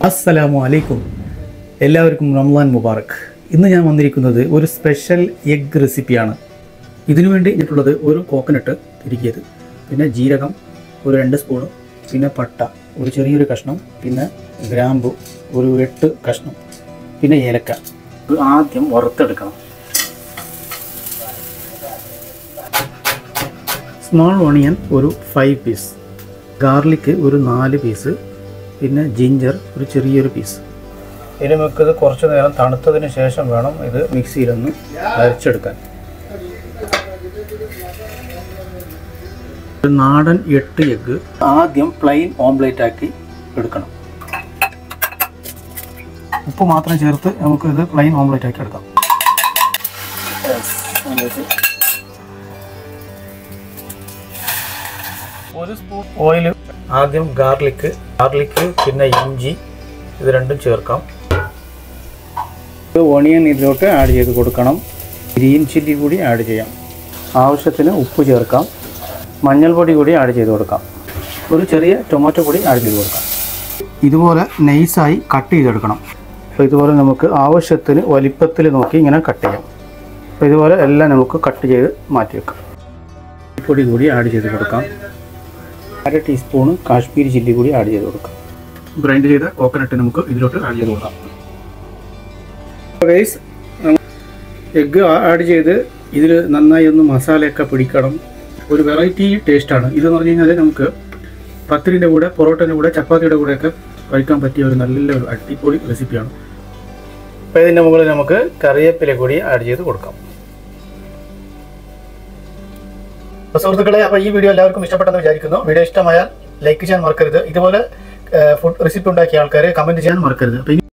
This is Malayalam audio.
അസ്സലാമു അലൈക്കും. എല്ലാവർക്കും റമളാൻ മുബാറക്. ഇന്ന് ഞാൻ വന്നിരിക്കുന്നത് ഒരു സ്പെഷ്യൽ എഗ് റെസിപ്പിയാണ്. ഇതിനു വേണ്ടി ഇട്ടുള്ളത് ഒരു കോക്കനട്ട് തിരികിയത്, പിന്നെ ജീരകം ഒരു 2 സ്പൂണ്, പിന്നെ പട്ട ഒരു ചെറിയൊരു കഷ്ണം, പിന്നെ ഗ്രാമ്പു ഒരു 8 കഷ്ണം, പിന്നെ ഏലക്ക. ഇത് ആദ്യം വറുത്തെടുക്കണം. സ്മോൾ ഓണിയൻ ഒരു 5 പീസ്, ഗാർലിക് ഒരു 4 പീസ്, പിന്നെ ജിഞ്ചർ ഒരു ചെറിയൊരു പീസ്. ഇനി നമുക്കിത് കുറച്ച് നേരം തണുത്തതിന് ശേഷം വേണം ഇത് മിക്സിയിലൊന്ന് അരച്ചെടുക്കാൻ. ഒരു നാടൻ 8 എഗ്ഗ് ആദ്യം പ്ലെയിൻ ഓംലേറ്റ് ആക്കി എടുക്കണം. ഉപ്പ് മാത്രം ചേർത്ത് നമുക്കിത് പ്ലെയിൻ ഓംലേറ്റ് ആക്കി എടുക്കാം. ഒരു സ്പൂൺ ഓയിൽ, ആദ്യം ഗാർലിക് പിന്നെ ഇഞ്ചി, ഇത് രണ്ടും ചേർക്കാം. ഓണിയൻ ഇതിലോട്ട് ആഡ് ചെയ്ത് കൊടുക്കണം. ഗ്രീൻ ചില്ലി കൂടി ആഡ് ചെയ്യാം. ആവശ്യത്തിന് ഉപ്പ് ചേർക്കാം. മഞ്ഞൾപ്പൊടി കൂടി ആഡ് ചെയ്ത് കൊടുക്കാം. ഒരു ചെറിയ ടൊമാറ്റോ കൂടി ആഡ് ചെയ്ത് കൊടുക്കാം. ഇതുപോലെ നൈസായി കട്ട് ചെയ്തെടുക്കണം. അപ്പോൾ ഇതുപോലെ നമുക്ക് ആവശ്യത്തിന് വലിപ്പത്തിൽ നോക്കി ഇങ്ങനെ കട്ട് ചെയ്യാം. അപ്പോൾ ഇതുപോലെ എല്ലാം നമുക്ക് കട്ട് ചെയ്ത് മാറ്റി വെക്കാം. പൊടി കൂടി ആഡ് ചെയ്ത് കൊടുക്കാം. 1/2 ടീസ്പൂണ് കാശ്മീരി ചില്ലി കൂടി ആഡ് ചെയ്ത് കൊടുക്കാം. ഗ്രൈൻഡ് ചെയ്ത കോക്കനട്ട് നമുക്ക് ഇതിലോട്ട് ആഡ് ചെയ്ത് കൊടുക്കാം. ഗൈസ്, എഗ്ഗ് ആഡ് ചെയ്ത് ഇതിൽ നന്നായി ഒന്ന് മസാലയൊക്കെ പിടിക്കണം. ഒരു വെറൈറ്റി ടേസ്റ്റാണ് ഇതെന്ന് പറഞ്ഞു കഴിഞ്ഞാൽ നമുക്ക് പത്തിരിൻ്റെ കൂടെ, പൊറോട്ടൻ്റെ കൂടെ, ചപ്പാത്തിയുടെ കൂടെയൊക്കെ കഴിക്കാൻ പറ്റിയ ഒരു നല്ലൊരു അടിപൊളി റെസിപ്പിയാണ്. അപ്പോൾ ഇതിൻ്റെ മുകളിൽ നമുക്ക് കറിവേപ്പില കൂടി ആഡ് ചെയ്ത് കൊടുക്കാം. സുഹൃത്തുക്കളെ, അപ്പോൾ ഈ വീഡിയോ എല്ലാവർക്കും ഇഷ്ടപ്പെട്ടെന്ന് വിചാരിക്കുന്നു. വീഡിയോ ഇഷ്ടമായാൽ ലൈക്ക് ചെയ്യാൻ മറക്കരുത്. ഇതുപോലെ ഫുഡ് റെസിപ്പി ഉണ്ടാക്കിയ ആൾക്കാരെ കമൻറ്റ് ചെയ്യാൻ മറക്കരുത്. അപ്പോൾ